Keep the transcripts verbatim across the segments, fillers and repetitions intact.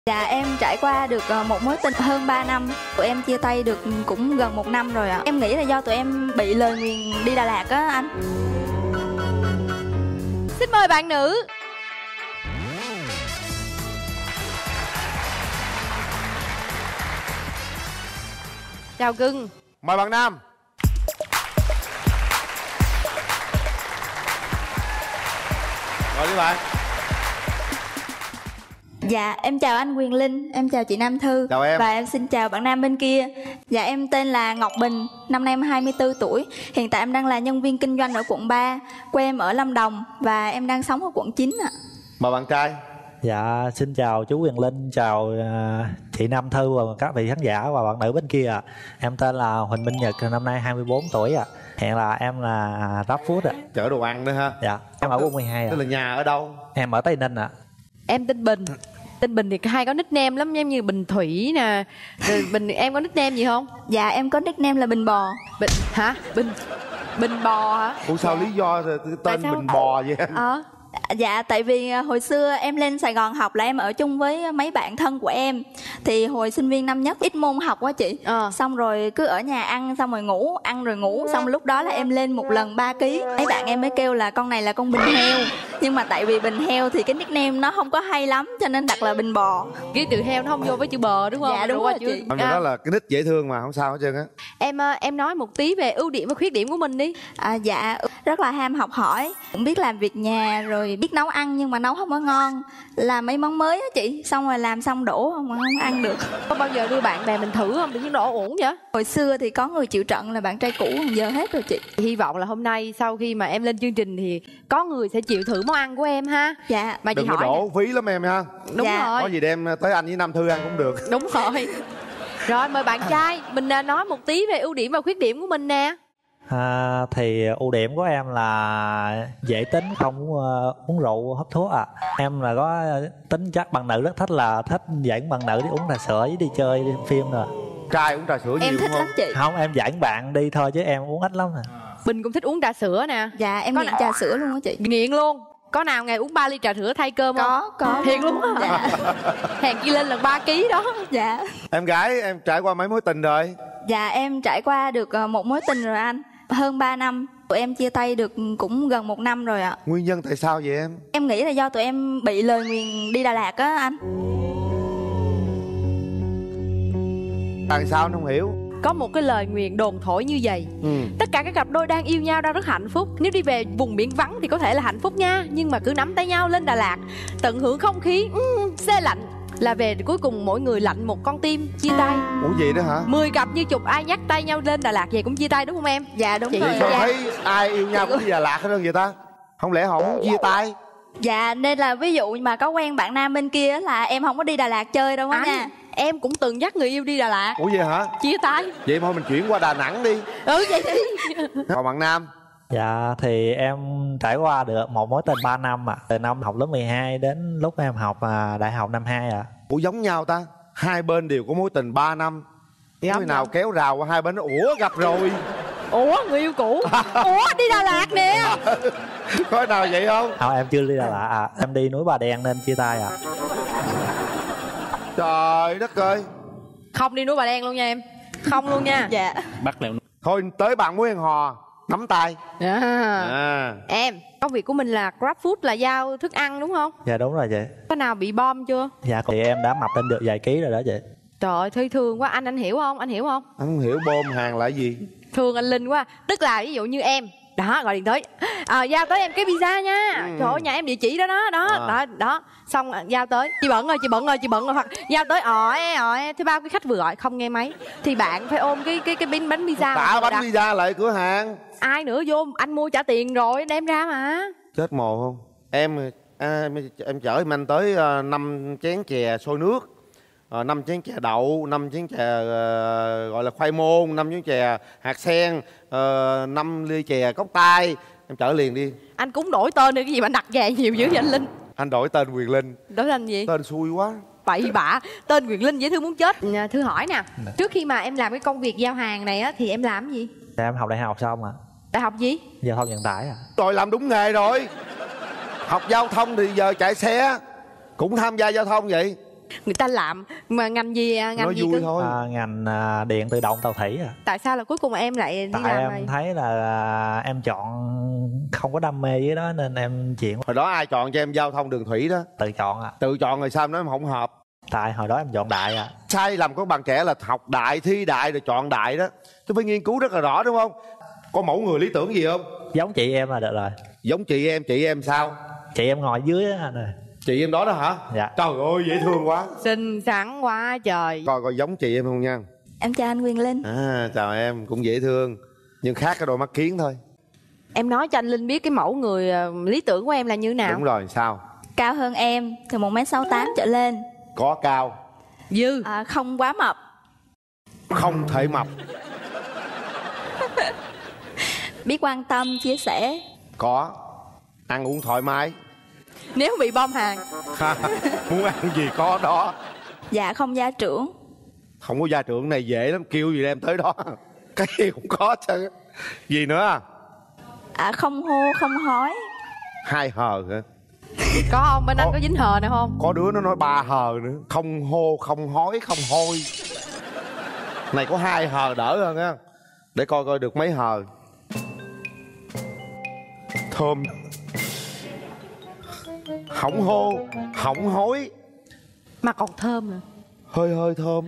Dạ em trải qua được một mối tình hơn ba năm. Tụi em chia tay được cũng gần một năm rồi ạ. Em nghĩ là do tụi em bị lời nguyền đi Đà Lạt á anh. Xin mời bạn nữ. Chào cưng. Mời bạn nam. Mời đi bạn. Dạ em chào anh Quyền Linh, em chào chị Nam Thư. Chào em. Và em xin chào bạn nam bên kia. Dạ em tên là Ngọc Bình, năm nay em hai mươi tư tuổi. Hiện tại em đang là nhân viên kinh doanh ở quận ba. Quê em ở Lâm Đồng và em đang sống ở quận chín ạ. Mời bạn trai. Dạ xin chào chú Quyền Linh, chào uh, chị Nam Thư và các vị khán giả và bạn nữ bên kia ạ. Em tên là Huỳnh Minh Nhật, năm nay hai mươi bốn tuổi ạ. Hiện là em là GrabFood ạ. Chở đồ ăn nữa ha. Dạ, em ở quận mười hai ạ. Tức là nhà ở đâu? Em ở Tây Ninh ạ. Em tên Bình. Tên Bình thì hay có nickname lắm, giống như Bình Thủy nè. Rồi Bình, em có nickname gì không? Dạ em có nickname là Bình Bò. Bình hả? Bình Bình Bò hả? Ủa sao lý do tên Bình Bò vậy anh? Ờ Dạ tại vì hồi xưa em lên Sài Gòn học là em ở chung với mấy bạn thân của em. Thì hồi sinh viên năm nhất ít môn học quá chị. ờ. Xong rồi cứ ở nhà ăn xong rồi ngủ, ăn rồi ngủ. Xong lúc đó là em lên một lần ba ký. Mấy bạn em mới kêu là con này là con Bình Heo. Nhưng mà tại vì Bình Heo thì cái nickname nó không có hay lắm cho nên đặt là Bình Bò. Ký từ heo nó không vô với chữ bờ đúng không? Dạ đúng rồi chị. Anh đó là cái nick dễ thương mà không sao hết trơn á. Em em nói một tí về ưu điểm và khuyết điểm của mình đi. À, dạ rất là ham học hỏi, cũng biết làm việc nhà rồi biết nấu ăn nhưng mà nấu không có ngon. Làm mấy món mới á chị, xong rồi làm xong đổ không, không ăn được. Có bao giờ đưa bạn bè mình thử không? Tự nhiên đổ ổn vậy? Hồi xưa thì có người chịu trận là bạn trai cũ, giờ hết rồi chị. Hy vọng là hôm nay sau khi mà em lên chương trình thì có người sẽ chịu thử món ăn của em ha. Dạ. Mà chị đừng có hỏi đổ nè. phí lắm em ha. Đúng Dạ. rồi. Có gì đem tới anh với Nam Thư ăn cũng được. Đúng rồi. Rồi mời bạn trai, mình nói một tí về ưu điểm và khuyết điểm của mình nè. À, thì ưu điểm của em là dễ tính, không uh, uống rượu hút thuốc ạ. À. Em là có tính chắc bạn nữ rất thích là thích dẫn bạn nữ đi uống trà sữa với đi chơi đi phim rồi. Trai uống trà sữa Em nhiều thích không? lắm chị. Không, em dẫn bạn đi thôi chứ em uống ít lắm nè. Bình cũng thích uống trà sữa nè. Dạ em Có nghiện nè. trà sữa luôn á chị. Nghiện luôn. Có nào ngày uống ba ly trà sữa thay cơm không? Có, có. Thiệt luôn á. Dạ. Hèn chi lên lần ba ký đó. Dạ. Em gái em trải qua mấy mối tình rồi? Dạ em trải qua được một mối tình rồi anh. Hơn ba năm. Tụi em chia tay được cũng gần một năm rồi ạ. Nguyên nhân tại sao vậy em? Em nghĩ là do tụi em bị lời nguyền đi Đà Lạt á anh. Tại sao anh không hiểu? Có một cái lời nguyền đồn thổi như vậy. Ừ. Tất cả các cặp đôi đang yêu nhau đang rất hạnh phúc. Nếu đi về vùng biển vắng thì có thể là hạnh phúc nha. Nhưng mà cứ nắm tay nhau lên Đà Lạt, tận hưởng không khí um, xe lạnh, là về cuối cùng mỗi người lạnh một con tim, chia tay. Ủa gì đó hả? Mười cặp như chục ai nhắc tay nhau lên Đà Lạt về cũng chia tay đúng không em? Dạ đúng Chị rồi. Vậy sao Dạ. thấy ai yêu nhau cũng đi Đà Lạt hết trơn vậy ta? Không lẽ họ muốn chia tay? Dạ nên là ví dụ mà có quen bạn nam bên kia là em không có đi Đà Lạt chơi đâu á Anh, nha. em cũng từng dắt người yêu đi Đà Lạt, Ủa vậy hả? chia tay. Vậy thôi mình chuyển qua Đà Nẵng đi. Ừ vậy đi. Còn bạn nam? Dạ thì em trải qua được một mối tình ba năm ạ. À. Từ năm học lớp mười hai đến lúc em học à, đại học năm hai ạ. À. Ủa giống nhau ta? Hai bên đều có mối tình ba năm. Giống Người nào nhau. kéo rào qua hai bên nó ủa gặp rồi. Ủa người yêu cũ. Ủa đi Đà Lạt nè. Có nào vậy không? Không, em chưa đi Đà Lạt ạ. À. Em đi núi Bà Đen nên chia tay ạ. À. Trời đất ơi. Không đi núi Bà Đen luôn nha em. Không luôn nha. Dạ. Bắt lẹo. Thôi tới bạn muốn hẹn hò nắm tay. À. À. Em, công việc của mình là GrabFood, là giao thức ăn đúng không? Dạ đúng rồi chị. Có nào bị bom chưa? Dạ thì em đã mập lên được vài ký rồi đó chị. Trời ơi, thấy thương quá. Anh anh hiểu không? Anh hiểu không? Anh không hiểu bom hàng là gì. Thương anh Linh quá. Tức là ví dụ như em đó gọi điện tới à, giao tới em cái pizza nha. Ừ. Trời ơi nhà em địa chỉ đó đó đó. À. Đó đó. Xong giao tới chị bận rồi chị bận rồi chị bận rồi, hoặc giao tới ỏi ỏi thứ ba cái khách vừa gọi không nghe máy thì bạn phải ôm cái cái cái bánh bánh pizza. Tạ bánh đặt. pizza lại cửa hàng. Ai nữa vô anh mua trả tiền rồi đem ra mà. Chết mồ không? Em à, em, em chở em anh tới uh, năm chén chè sôi nước, uh, năm chén chè đậu, năm chén chè uh, gọi là khoai môn, năm chén chè hạt sen, uh, năm ly chè cốc tai. Em chở liền đi. Anh cũng đổi tên đi cái gì mà anh đặt về nhiều dữ vậy anh Linh? Anh đổi tên Quyền Linh. Đổi tên gì? Tên xui quá. Bậy bạ, tên Quyền Linh dễ thương muốn chết. Thưa hỏi nè, trước khi mà em làm cái công việc giao hàng này á thì em làm cái gì? Dạ em học đại học xong ạ. À. Đại học gì? Giao thông vận tải ạ. À. Rồi làm đúng nghề rồi. Học giao thông thì giờ chạy xe cũng tham gia giao thông vậy. Người ta làm mà ngành gì à? Ngành nói gì vui cơ? thôi. À, ngành à, điện tự động tàu thủy à. Tại sao là cuối cùng em lại đi Tại làm em này? thấy là à, em chọn không có đam mê với đó nên em chuyển Hồi đó ai chọn cho em giao thông đường thủy đó? tự chọn à. Tự chọn rồi sao em nói em không hợp? Tại hồi đó em chọn đại à. Sai lầm của bạn trẻ là học đại, thi đại rồi chọn đại đó. Tôi phải nghiên cứu rất là rõ đúng không? Có mẫu người lý tưởng gì không? Giống chị em là được rồi. Giống chị em, chị em sao? Chị em ngồi dưới á anh ơi. Chị em đó đó hả? Dạ. Trời ơi dễ thương quá. Xinh xắn quá trời. Coi coi giống chị em không nha. Em chào anh Quyền Linh. À chào em, cũng dễ thương. Nhưng khác cái đôi mắt kiến thôi. Em nói cho anh Linh biết cái mẫu người ờ, lý tưởng của em là như nào. Đúng rồi, sao? Cao hơn em từ một mét sáu tám trở lên. Có cao, Dư. À, không quá mập. không thể mập. Biết quan tâm, chia sẻ. Có, ăn uống thoải mái. Nếu bị bom hàng. Muốn ăn gì có đó. Dạ không gia trưởng. Không có gia trưởng này dễ lắm, kêu gì đem tới đó. Cái gì cũng có chứ. Gì nữa? À, không hô, không hói. Hai hờ hả? Có không? Bên anh Có. có dính hờ nào không? Có đứa nó nói ba hờ nữa. Không hô, không hói, không hôi. Này có hai hờ đỡ hơn á. Để coi coi được mấy hờ. Thơm. Hỏng hô, hỏng hối. Mà còn thơm nữa. Hơi hơi thơm.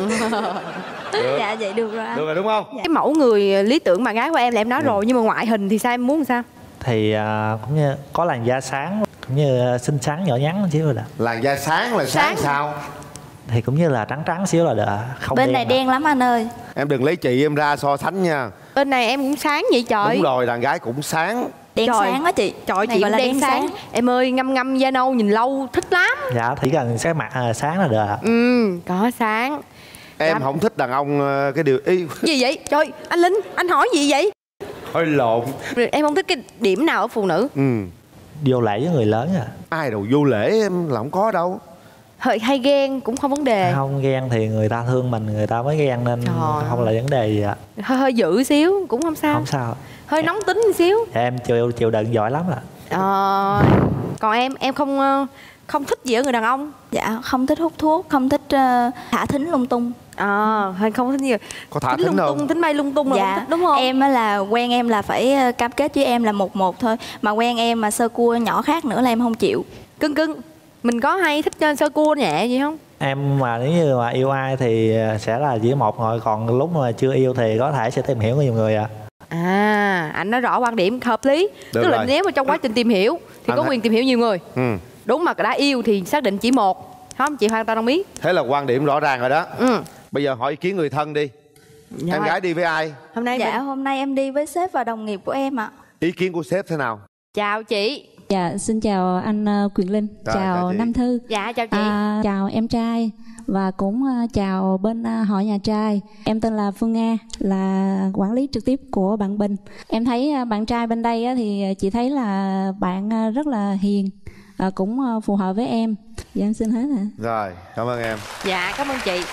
Được. Dạ vậy được rồi anh. Được rồi đúng không? Cái mẫu người lý tưởng bạn gái của em là em nói rồi, nhưng mà ngoại hình thì sao, em muốn sao? Thì à, cũng như có làn da sáng, cũng như à, xinh xắn nhỏ nhắn xíu là được. Làn da sáng là sáng, Sáng. sao? Thì cũng như là trắng trắng xíu là được. Không Bên đen này à. đen lắm anh ơi. Em đừng lấy chị em ra so sánh nha. Bên này em cũng sáng vậy trời. Đúng rồi, đàn gái cũng sáng. Đen Trời. sáng á chị. Trời Này chị gọi cũng là đen sáng. Em ơi, ngâm ngâm da nâu nhìn lâu thích lắm. Dạ thì cần cái mặt à, sáng là được. Ừ, có sáng. Em Dạ. không thích đàn ông ờ, cái điều ý. Gì vậy? Trời, anh Linh, anh hỏi gì vậy? Hơi lộn. Em không thích cái điểm nào ở phụ nữ? Ừ. Vô lễ với người lớn à. Ai đâu vô lễ em là không có đâu. Hơi hay ghen cũng không vấn đề. Không ghen thì người ta thương mình, người ta mới ghen nên Trời không là vấn đề gì ạ. Hơi hơi dữ xíu cũng không sao. Không sao. Hơi nóng tính một xíu. Em chịu chịu đựng giỏi lắm ạ. Ờ, còn em em không ờ, không thích gì ở người đàn ông. Dạ không thích hút thuốc, không thích uh, thả thính lung tung. Ờ, hơi không thích gì. Có thả Tính thính lung không? tung, tính bay lung tung là không Dạ thích, đúng không? em á là quen em là phải ờ, cam kết với em là một một thôi. Mà quen em mà sơ cua nhỏ khác nữa là em không chịu. Cưng cưng, mình có hay thích chơi sơ cua nhẹ gì không? Em mà nếu như mà yêu ai thì sẽ là chỉ một người, còn lúc mà chưa yêu thì có thể sẽ tìm hiểu nhiều người ạ. À, anh nói rõ quan điểm hợp lý. Được Tức là rồi. nếu mà trong quá trình tìm hiểu thì Anh có thấy- quyền tìm hiểu nhiều người. Ừ. Đúng, mà đã yêu thì xác định chỉ một. Không, chị hoàn toàn đồng ý. Thế là quan điểm rõ ràng rồi đó. Ừ. Bây giờ hỏi ý kiến người thân đi. Dạ. Em gái đi với ai? Hôm nay Dạ mình... hôm nay em đi với sếp và đồng nghiệp của em ạ. Ý kiến của sếp thế nào? Chào chị. Dạ, xin chào anh ờ, Quyền Linh, Chào, chào chào chị. Nam Thư, Dạ, chào chị. à, chào em trai và cũng ờ, chào bên ờ, họ nhà trai. Em tên là Phương Nga, là quản lý trực tiếp của bạn Bình. Em thấy ờ, bạn trai bên đây á, thì chị thấy là bạn ờ, rất là hiền, ờ, cũng ờ, phù hợp với em. Dạ em xin hết ạ. Rồi, cảm ơn em. Dạ, cảm ơn chị.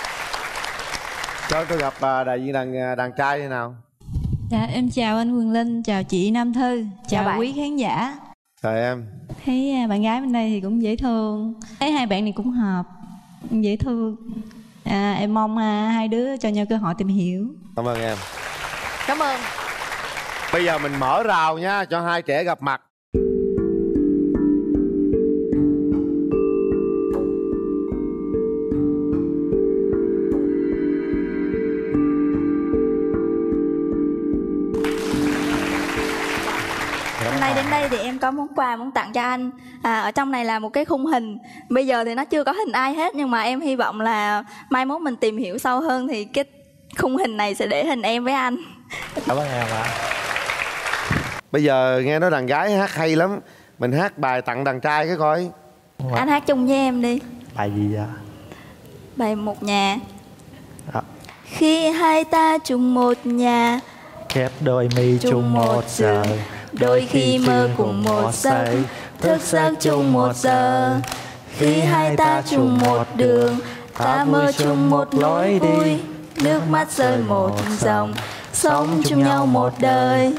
Cho tôi gặp à, đại diện đàn đàn trai thế nào? Dạ, em chào anh Quyền Linh, chào chị Nam Thư, chào bạn. quý khán giả. Chào em. Thấy à, bạn gái bên đây thì cũng dễ thương, thấy hai bạn này cũng hợp, dễ thương. À, em mong à, hai đứa cho nhau cơ hội tìm hiểu. Cảm ơn em. Cảm ơn. Bây giờ mình mở rào nha, cho hai trẻ gặp mặt. Hôm nay đến đây thì em có món quà muốn tặng cho anh. À, ở trong này là một cái khung hình. Bây giờ thì nó chưa có hình ai hết, nhưng mà em hy vọng là mai mốt mình tìm hiểu sâu hơn thì cái khung hình này sẽ để hình em với anh. Cảm ơn em ạ. Bây giờ nghe nói đàn gái hát hay lắm. Mình hát bài tặng đàn trai cái coi. Anh hát chung với em đi. Bài gì vậy? Bài Một Nhà. Đó. Khi hai ta chung một nhà, Khép đôi mi chung một giờ, đôi khi mơ cùng một giấc, thức giấc chung một giờ. Khi hai ta chung một đường, ta mơ chung một lối vui, nước mắt rơi một dòng, sống chung nhau một đời.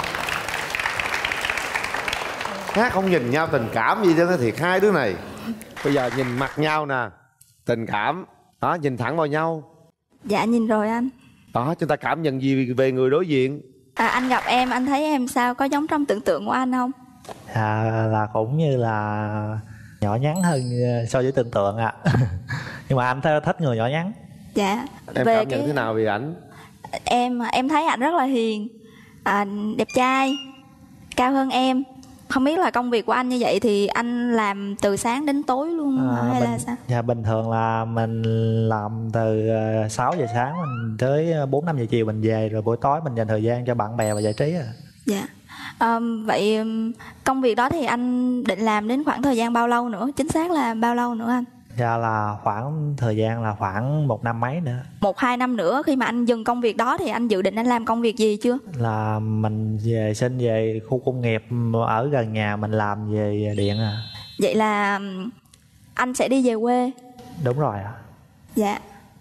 Hát không nhìn nhau tình cảm gì chứ thiệt hai đứa này. Bây giờ nhìn mặt nhau nè, tình cảm đó, nhìn thẳng vào nhau. Dạ nhìn rồi anh. Đó, chúng ta cảm nhận gì về người đối diện? À, anh gặp em, anh thấy em sao, có giống trong tưởng tượng của anh không? À, là cũng như là nhỏ nhắn hơn so với tưởng tượng ạ. À. Nhưng mà anh thích người nhỏ nhắn. Dạ. Em về cảm nhận cái... thế nào về ảnh? Em em thấy ảnh rất là hiền, à, đẹp trai, cao hơn em. Không biết là công việc của anh như vậy thì anh làm từ sáng đến tối luôn À, hay bình, là sao? dạ bình thường là mình làm từ sáu giờ sáng mình tới bốn năm giờ chiều mình về, rồi buổi tối mình dành thời gian cho bạn bè và giải trí. À. Dạ. À, vậy công việc đó thì anh định làm đến khoảng thời gian bao lâu nữa? Chính xác là bao lâu nữa anh? Dạ là khoảng thời gian là khoảng một năm mấy nữa. Một hai năm nữa khi mà anh dừng công việc đó thì anh dự định anh làm công việc gì chưa? Là mình về xin về khu công nghiệp ở gần nhà mình làm về điện. À. Vậy là anh sẽ đi về quê. Đúng rồi ạ. Dạ.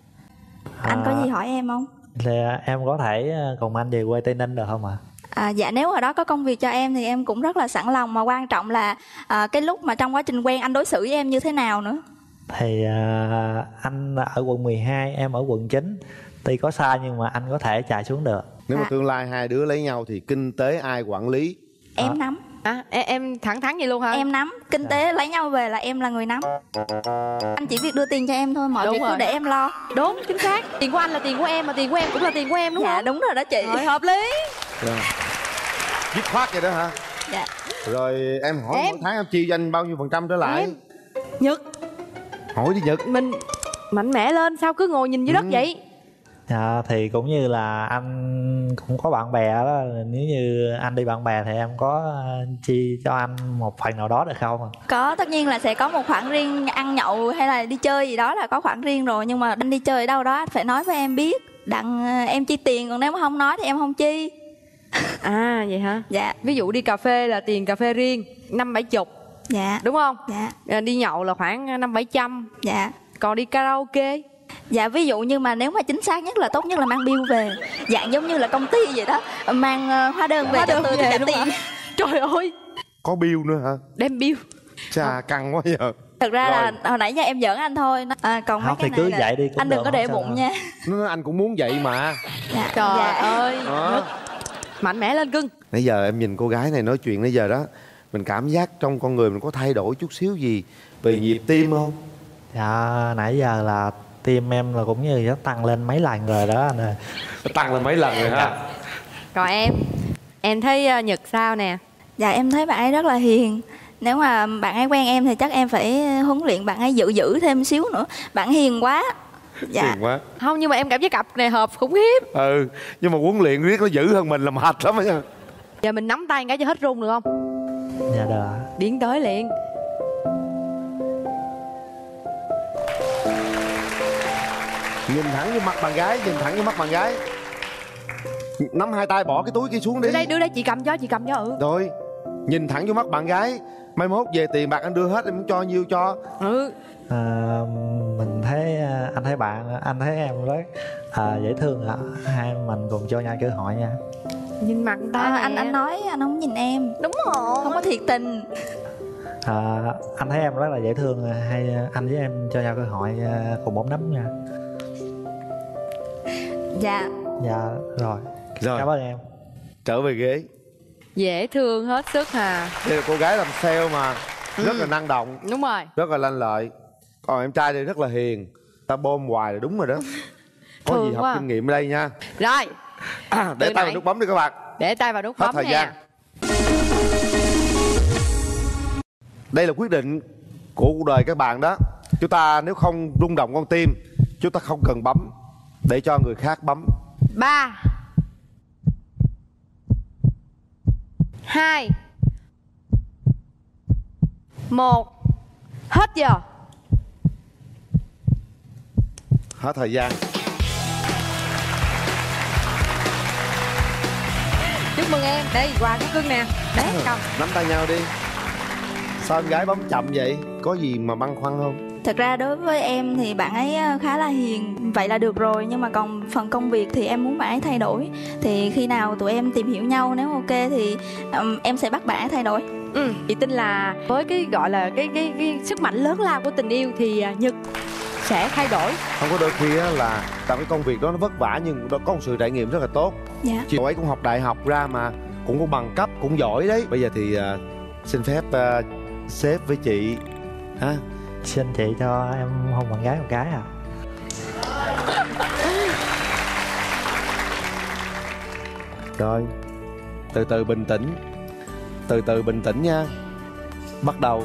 Anh à, có gì hỏi em không? Thì em có thể cùng anh về quê Tây Ninh được không ạ? À, dạ nếu ở đó có công việc cho em thì em cũng rất là sẵn lòng, mà quan trọng là à, cái lúc mà trong quá trình quen anh đối xử với em như thế nào nữa. Thì à, anh ở quận mười hai, em ở quận chín. Tuy có xa nhưng mà anh có thể chạy xuống được. Nếu mà À. tương lai hai đứa lấy nhau thì kinh tế ai quản lý? Em À. nắm. À, em, em thẳng thắn vậy luôn hả? Em nắm. Kinh tế lấy nhau về là em là người nắm. Anh chỉ việc đưa tiền cho em thôi, mọi Đúng việc cứ rồi. để em lo. Đúng, chính xác. Tiền của anh là tiền của em, mà tiền của em cũng là tiền của em, đúng Dạ không? đúng rồi đó chị. Rồi, hợp lý. Rồi. Dứt khoát vậy đó hả? Dạ. Rồi em hỏi Em. mỗi tháng em chi cho anh bao nhiêu phần trăm trở lại? Em. Nhật, Hỏi đi Nhật. mình mạnh mẽ lên, sao cứ ngồi nhìn dưới đất Ừ. vậy? À, thì cũng như là anh cũng có bạn bè đó, nếu như anh đi bạn bè thì em có chi cho anh một phần nào đó được không? Có, tất nhiên là sẽ có một khoản riêng, ăn nhậu hay là đi chơi gì đó là có khoản riêng rồi. Nhưng mà anh đi chơi ở đâu đó anh phải nói với em biết, đặng em chi tiền, còn nếu mà không nói thì em không chi. À vậy hả? Dạ. Ví dụ đi cà phê là tiền cà phê riêng năm bảy chục, Dạ. đúng không? Dạ. À, đi nhậu là khoảng năm bảy trăm. Dạ. Còn đi karaoke? Dạ ví dụ như mà nếu mà chính xác nhất là tốt nhất là mang bill về, dạng giống như là công ty vậy đó, mang ờ, hóa đơn về Hóa cho đơn tôi về, thì trả đúng tiền. hả? Trời ơi, Có bill nữa hả? đem bill. Chà căng quá giờ. Thực ra là Rồi. hồi nãy giờ em giỡn anh thôi. À, còn mấy Không cái thì cứ này là vậy đi cũng anh đừng được, có không để sao bụng đâu. nha. Nó nói anh cũng muốn vậy mà. Dạ. Trời Dạ. ơi, Đó. mạnh mẽ lên cưng. Nãy giờ em nhìn cô gái này nói chuyện nãy giờ đó, mình cảm giác trong con người mình có thay đổi chút xíu gì về nhịp tim không? Dạ nãy giờ là tim em là cũng như nó tăng lên mấy lần rồi đó anh ơi. Tăng lên mấy lần rồi ha. Còn em, em thấy uh, Nhật sao nè? Dạ em thấy bạn ấy rất là hiền. Nếu mà bạn ấy quen em thì chắc em phải huấn luyện bạn ấy dữ dữ thêm xíu nữa. Bạn hiền quá. Dạ. Hiền quá. Không, nhưng mà em cảm thấy cặp này hợp khủng khiếp. Ừ, nhưng mà huấn luyện riết nó dữ hơn mình là mệt lắm á nha. Giờ mình nắm tay cái cho hết run được không? Dạ được. Điển tới liền. Nhìn thẳng vô mặt bạn gái, nhìn thẳng vô mắt bạn gái. Nắm hai tay bỏ cái túi kia xuống đi. Đưa đây, đưa đây, chị cầm cho, chị cầm cho. Ừ. Rồi, nhìn thẳng vô mắt bạn gái. Mai mốt về tiền bạc anh đưa hết, em muốn cho nhiêu cho. Ừ. À, mình thấy anh thấy bạn, anh thấy em rất à, dễ thương ạ. Hai mình cùng cho nhau cơ hội nha. Nhìn mặt người ta À, nè. anh anh nói anh không nhìn em. Đúng rồi. Không có thiệt tình. À, anh thấy em rất là dễ thương, hay anh với em cho nhau cơ hội à, cùng bấm nắm nha. Dạ. Dạ rồi. Rồi, Cảm ơn em. trở về ghế. Dễ thương hết sức hà. Đây là cô gái làm sale mà, rất là năng động, Đúng rồi. rất là lanh lợi. Còn em trai đây rất là hiền. Ta bôm hoài là đúng rồi đó. Có Thương gì học quá. kinh nghiệm ở đây nha. Rồi, À, để Từ tay vào nãy- nút bấm đi các bạn. để tay vào nút Hết bấm thời nè. gian. Đây là quyết định của cuộc đời các bạn đó. Chúng ta nếu không rung động con tim, chúng ta không cần bấm, để cho người khác bấm. Ba, hai, một. Hết giờ. Hết thời gian. Chúc mừng em. Đây, quà của cưng nè. Đấy, cầm. Nắm tay nhau đi. Sao em gái bấm chậm vậy? Có gì mà băn khoăn không? Thật ra đối với em thì bạn ấy khá là hiền, vậy là được rồi. Nhưng mà còn phần công việc thì em muốn bạn ấy thay đổi. Thì khi nào tụi em tìm hiểu nhau, nếu ok thì um, em sẽ bắt bạn ấy thay đổi. Ừ, chị tin là với cái gọi là cái cái cái sức mạnh lớn lao của tình yêu thì à, Nhật sẽ thay đổi. Không có đôi khi á là tại cái công việc đó nó vất vả nhưng nó có một sự trải nghiệm rất là tốt. Dạ. Chị ấy cũng học đại học ra mà cũng có bằng cấp, cũng giỏi đấy. Bây giờ thì uh, xin phép uh, sếp với chị ha. Xin chị cho em hôn bạn gái một cái à. Rồi, từ từ bình tĩnh. Từ từ bình tĩnh nha. Bắt đầu.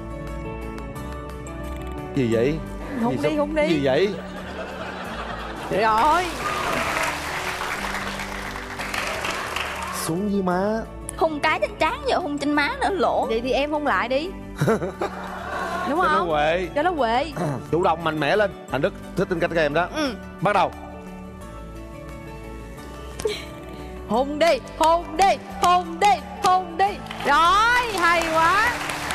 Gì vậy? Hôn Gì đi, sao- hôn đi. Gì vậy? Rồi. Xuống dưới má. Hôn cái trên trán giờ hôn trên má nữa lỗ. Vậy thì em hôn lại đi. Đúng Cho nó không? quệ. Cho nó quệ. Chủ động mạnh mẽ lên. Anh Đức thích tính cách các em đó. Ừ. Bắt đầu. Hôn đi, hôn đi, hôn đi, hôn đi. Rồi, hay quá.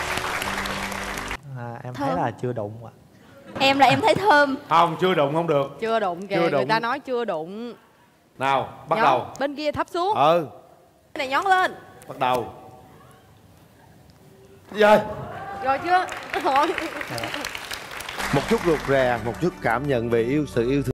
À, em Thơm. thấy là chưa đụng ạ. Em là em thấy thơm. Không, chưa đụng không được. Chưa đụng kìa, Chưa người đụng. ta nói chưa đụng. Nào, bắt Nhón, đầu. bên kia thấp xuống. Ừ, Cái này nhón lên. bắt đầu. Rồi. Rồi chưa? Rồi. Một chút rụt rè, một chút cảm nhận về yêu sự yêu thương.